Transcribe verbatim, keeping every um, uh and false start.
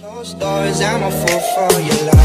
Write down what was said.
Closed doors, I'm a fool for your love.